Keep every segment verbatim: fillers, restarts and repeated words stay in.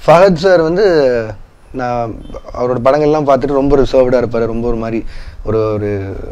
Fahadh sir வந்து நான் அவரோட படங்கள்லாம் பார்த்துட்டு ரொம்ப ரிசர்வ்டாக இருப்பார், ரொம்ப ஒரு மாதிரி ஒரு ஒரு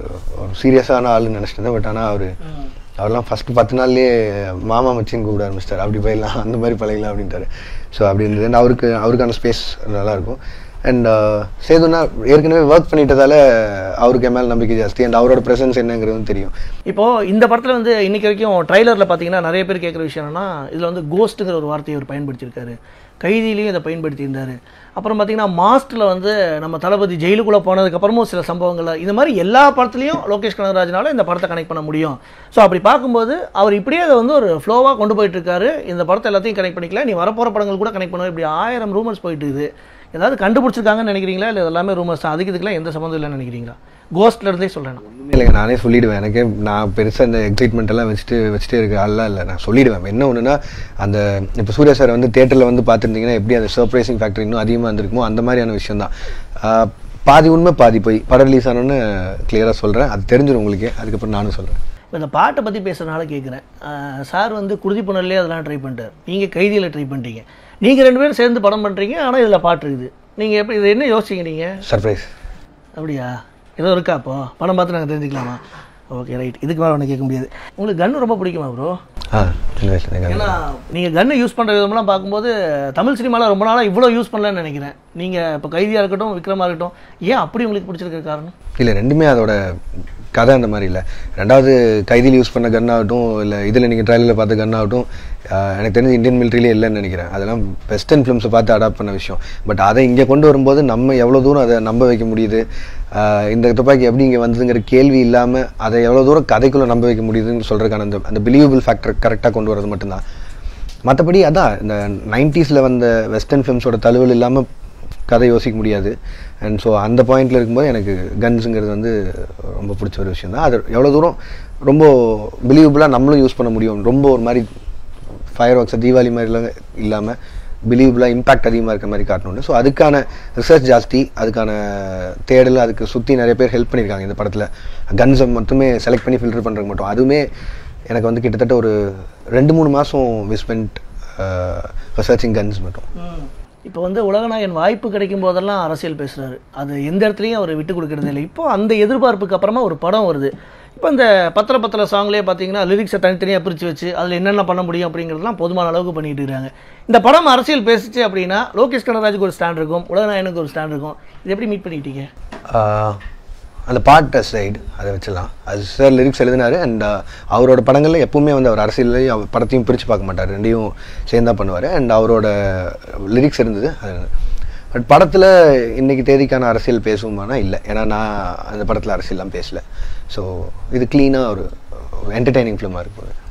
சீரியஸான ஆளுன்னு நினச்சிட்டேன். பட் ஆனால் அவர் அவர்லாம் ஃபஸ்ட்டு பத்து நாள்லேயே மாமா மச்சின்னு கூப்பிட ஆரம்பிச்சிட்டார். அப்படி போயிடலாம், அந்த மாதிரி பழகலாம் அப்படின்ட்டாரு. ஸோ அப்படி இருந்தது அவருக்கு அவருக்கான ஸ்பேஸ் நல்லாயிருக்கும். அண்ட் சேதுனா ஏற்கனவே ஒர்க் பண்ணிட்டதால அவருக்கு என் மேலே நம்பிக்கை ஜாஸ்தி. அண்ட் அவரோட ப்ரெசன்ஸ் என்னங்கிறதும் தெரியும். இப்போது இந்த படத்தில் வந்து இன்றைக்கி வரைக்கும் ட்ரைலரில் பார்த்தீங்கன்னா நிறைய பேர் கேட்குற விஷயம் என்னன்னா, இதில் வந்து கோஸ்ட்டுங்கிற ஒரு வார்த்தையை அவர் பயன்படுத்தியிருக்காரு, கைதியிலையும் இதை பயன்படுத்தியிருந்தார். அப்புறம் பார்த்திங்கன்னா மாஸ்டரில் வந்து நம்ம தளபதி ஜெயிலுக்குள்ளே போனதுக்கப்புறமும் சில சம்பவங்கள், இந்த மாதிரி எல்லா படத்துலையும் லோகேஷ் கனகராஜனால இந்த படத்தை கனெக்ட் பண்ண முடியும். ஸோ அப்படி பார்க்கும்போது அவர் இப்படியே அதை வந்து ஒரு ஃப்ளோவாக கொண்டு போயிட்டுருக்காரு. இந்த படத்தை எல்லாத்தையும் கனெக்ட் பண்ணிக்கல, நீ வரப்போகிற படங்கள் கூட கனெக்ட் பண்ணுவோம். இப்படி ஆயிரம் ரூமர்ஸ் போயிட்டு இருக்குது. ஏதாவது கண்டுபிடிச்சிருக்காங்கன்னு நினைக்கிறீங்களா, இல்லை எல்லாமே ரூமர்ஸ் தான், அதுக்கு இதுக்கெல்லாம் எந்த சம்மந்தம் இல்லைன்னு நினைக்கிறீங்களா? கோஸ்ட்ல இருந்தே சொல்கிறேன். ஒன்றுமே இல்லைங்க, நானே சொல்லிவிடுவேன். எனக்கே நான் பெருசாக இந்த எக்ஸைட்மெண்ட் எல்லாம் வச்சுட்டு வச்சுட்டே இருக்க ஆள்லாம் இல்லை. நான் சொல்லிவிடுவேன். என்ன ஒன்றுனா, அந்த இப்போ சூர்யா சார் வந்து தேட்டரில் வந்து பார்த்துருந்தீங்கன்னா எப்படி அந்த சர்ப்ரைசிங் ஃபேக்டர் இன்னும் அதிகமாக இருந்திருக்குமோ அந்த மாதிரியான விஷயம் தான். பாதி உண்மை பாதி போய் படம் ரிலீஸ் ஆனோன்னு கிளியராக சொல்கிறேன். அது தெரிஞ்சிடும் உங்களுக்கே. அதுக்கப்புறம் நானும் சொல்கிறேன். இப்போ இந்த பாட்டை பற்றி பேசுகிறதுனால கேட்குறேன். சார் வந்து குருதி புனர்லேயே அதெல்லாம் ட்ரை பண்ணிட்டார், நீங்கள் கைதியில் ட்ரை பண்ணிட்டீங்க, நீங்கள் ரெண்டு பேரும் சேர்ந்து படம் பண்ணுறீங்க, ஆனால் இதில் பாட்டு இருக்குது. நீங்கள் எப்படி இது என்ன யோசிச்சிங்க நீங்கள்? சர்ப்ரைஸ். அப்படியா? ஏதோ இருக்கா? அப்போ படம் பார்த்து நாங்கள் தெரிஞ்சுக்கலாமா? Okay right. இதுக்கு மேலே ஒன்று கேட்க முடியாது. உங்களுக்கு கன்று ரொம்ப பிடிக்குமா ப்ரோ? ஆ, சின்ன வயசுல. ஏன்னா நீங்கள் கன்று யூஸ் பண்ணுற விதமெல்லாம் பார்க்கும்போது தமிழ் சினிமாவில் ரொம்ப நாளாக இவ்வளோ யூஸ் பண்ணலன்னு நினைக்கிறேன். நீங்கள் இப்போ கைதியாக இருக்கட்டும், விக்ரமாக இருக்கட்டும், ஏன் அப்படி உங்களுக்கு பிடிச்சிருக்க காரணம்? இல்லை, ரெண்டுமே அதோட கதை அந்த மாதிரி இல்லை. ரெண்டாவது கைதியில் யூஸ் பண்ண கன் ஆகட்டும், இல்லை இதில் நீங்கள் ட்ரைலரில் பார்த்த கன் ஆகட்டும், எனக்கு தெரிஞ்சு இந்தியன் மிலிட்ரியிலே இல்லைன்னு நினைக்கிறேன். அதெல்லாம் வெஸ்டர்ன் ஃபிலிம்ஸை பார்த்து அடாப்ட் பண்ண விஷயம். பட் அதை இங்கே கொண்டு வரும்போது நம்ம எவ்வளோ தூரம் அதை நம்ப வைக்க முடியுது, இந்த துப்பாக்கி எப்படி இங்கே வந்ததுங்கிற கேள்வி இல்லாமல் அதை எவ்வளோ தூரம் கதைக்குள்ளே நம்ப வைக்க முடியுதுன்னு சொல்கிறதுக்கான அந்த அந்த பிலீவபிள் ஃபேக்டர் கரெக்டாக கொண்டு வரது மட்டும்தான். மற்றபடி அதான் இந்த நைன்டிஸில் வந்த வெஸ்டர்ன் ஃபிலிம்ஸோட தழுவல் இல்லாமல் கதை யோசிக்க முடியாது. அண்ட் ஸோ அந்த பாயிண்டில் இருக்கும்போது எனக்கு கன்ஸுங்கிறது வந்து ரொம்ப பிடிச்ச ஒரு விஷயம் தான். அது எவ்வளோ தூரம் ரொம்ப பிலீவபிளாக நம்மளும் யூஸ் பண்ண முடியும், ரொம்ப ஒரு மாதிரி ஃபயர் ஒர்க்ஸை தீபாவளி மாதிரிலாம் இல்லாமல் பிலீவபிளாக இம்பாக்ட் அதிகமாக இருக்கிற மாதிரி காட்டணும். ஸோ அதுக்கான ரிசர்ச் ஜாஸ்தி, அதுக்கான தேடல், அதுக்கு சுற்றி நிறைய பேர் ஹெல்ப் பண்ணியிருக்காங்க இந்த படத்தில். கன்ஸை மட்டுமே செலக்ட் பண்ணி ஃபில்டர் பண்ணுறது மட்டும் அதுவுமே எனக்கு வந்து கிட்டத்தட்ட ஒரு ரெண்டு மூணு மாதம் வி ஸ்பென்ட் ரிசர்ச்சிங் கன்ஸ் மட்டும். இப்போ வந்து உலகநாயகன் வாய்ப்பு கிடைக்கும் போதெல்லாம் அரசியல் பேசுகிறாரு, அது எந்த இடத்துலையும் அவர் விட்டு கொடுக்கறது இல்லை. இப்போ அந்த எதிர்பார்ப்புக்கு அப்புறமா ஒரு படம் வருது. இப்போ இந்த பத்திர பத்திர சாங்லேயே பார்த்தீங்கன்னா லிரிக்ஸை தனித்தனியாக பிரித்து வச்சு அதில் என்னென்ன பண்ண முடியும் அப்படிங்கிறதுலாம் போதுமான அளவுக்கு பண்ணிட்டு இருக்காங்க. இந்த படம் அரசியல் பேசிச்சு அப்படின்னா லோகேஷ் கனகராஜுக்கு ஒரு ஸ்டாண்ட் இருக்கும், உலகநாயகனுக்கு ஒரு ஸ்டாண்ட் இருக்கும். இது எப்படி மீட் பண்ணிக்கிட்டீங்க? அந்த பாட்டு சைடு அதை வச்சுலாம் அது சார் லிரிக்ஸ் எழுதினார். அண்ட் அவரோட படங்களில் எப்பவுமே வந்து அவர் அரசியலையும் அவர் படத்தையும் பிரித்து பார்க்க மாட்டார், ரெண்டையும் சேர்ந்தா பண்ணுவார். அண்ட் அவரோட லிரிக்ஸ் இருந்தது. அது பட் படத்தில் இன்றைக்கி தேதிக்கான அரசியல் பேசுவோமானா இல்லை, ஏன்னா நான் அந்த படத்தில் அரசியல்லாம் பேசலை. ஸோ இது க்ளீனாக ஒரு என்டர்டெய்னிங் ஃபிலிமாக இருக்கும்.